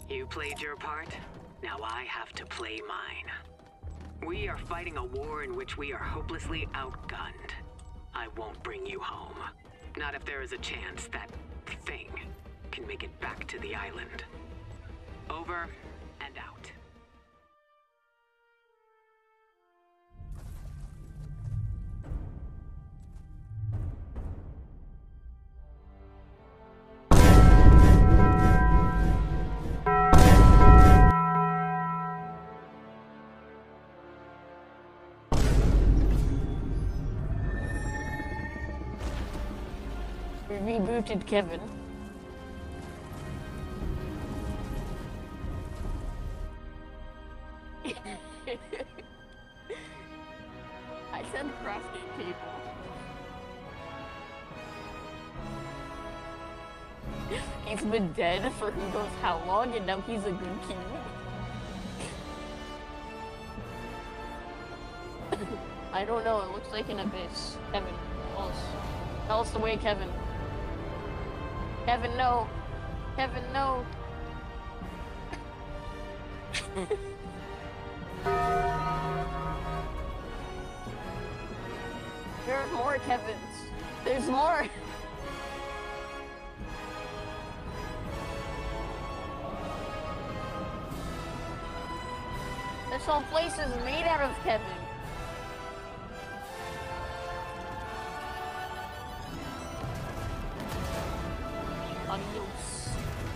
You played your part, now I have to play mine. We are fighting a war in which we are hopelessly outgunned. I won't bring you home. Not if there is a chance that thing can make it back to the island. Over and out. We rebooted Kevin. I said crafting table. He's been dead for who knows how long, and now he's a good king. I don't know, it looks like an abyss. Kevin, tell us the way, Kevin. Kevin, no. Kevin, no. There's more Kevins. There's more. This whole place is made out of Kevin. Adios.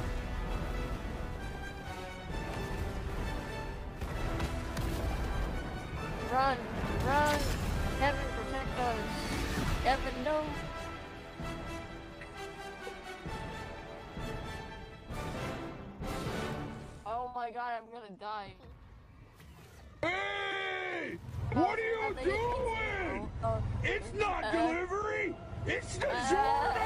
Run, run. Kevin, protect us. Kevin, no. Oh my god, I'm gonna die. Hey! What are you doing? It's not delivery! It's the